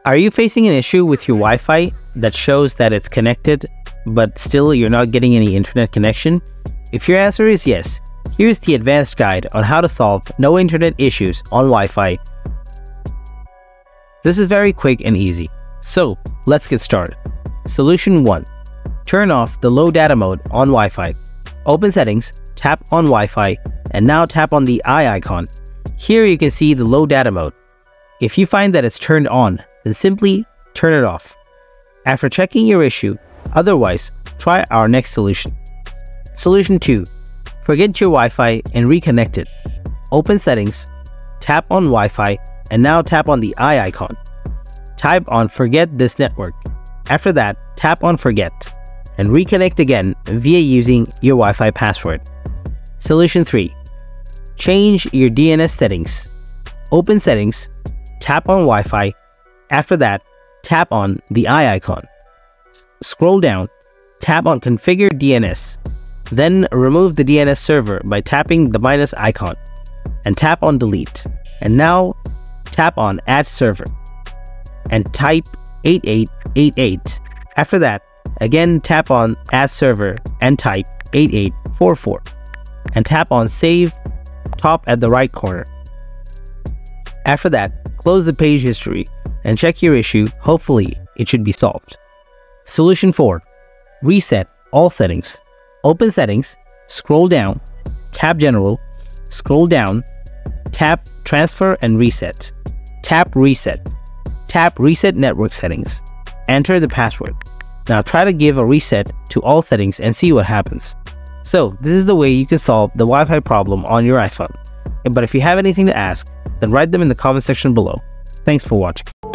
Are you facing an issue with your Wi-Fi that shows that it's connected, but still you're not getting any internet connection? If your answer is yes, here's the advanced guide on how to solve no internet issues on Wi-Fi. This is very quick and easy. So let's get started. Solution 1. Turn off the low data mode on Wi-Fi. Open settings, tap on Wi-Fi, and now tap on the eye icon. Here you can see the low data mode. If you find that it's turned on, then simply turn it off. After checking your issue, otherwise, try our next solution. Solution 2. Forget your Wi-Fi and reconnect it. Open settings, tap on Wi-Fi, and now tap on the eye icon. Type on forget this network. After that, tap on forget and reconnect again via using your Wi-Fi password. Solution 3. Change your DNS settings. Open settings, tap on Wi-Fi. After that, tap on the eye icon. Scroll down, tap on configure DNS. Then remove the DNS server by tapping the minus icon and tap on delete. And now tap on add server and type 8888. After that, again tap on add server and type 8844 and tap on save top at the right corner. After that, close the page history and check your issue. Hopefully it should be solved. Solution 4. Reset all settings. Open settings, scroll down, tap general, scroll down, tap transfer and reset. Tap reset network settings. Enter the password. Now try to give a reset to all settings and see what happens. So this is the way you can solve the Wi-Fi problem on your iPhone. But if you have anything to ask, then write them in the comment section below. Thanks for watching.